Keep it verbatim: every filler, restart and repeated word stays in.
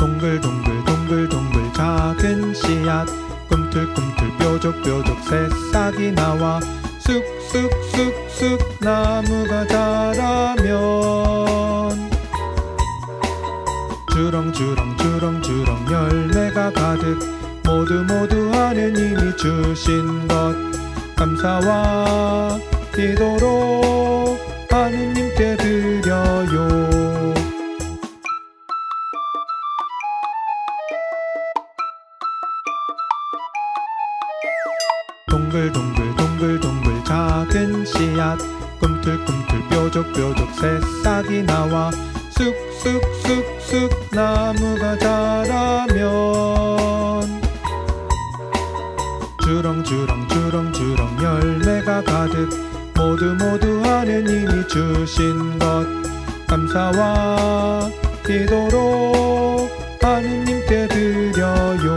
동글동글 동글동글 작은 씨앗 꿈틀꿈틀 뾰족뾰족 새싹이 나와 쑥쑥쑥쑥 나무가 자라면 주렁주렁 주렁주렁 열매가 가득 모두 모두 하느님이 주신 것 감사와 기도로 하느님께 드려요. 동글동글 동글동글 작은 씨앗 꿈틀꿈틀 뾰족뾰족 새싹이 나와 쑥쑥쑥쑥 나무가 자라면 주렁주렁 주렁주렁 열매가 가득 모두 모두 하느님이 주신 것 감사와 기도로 하느님께 드려요.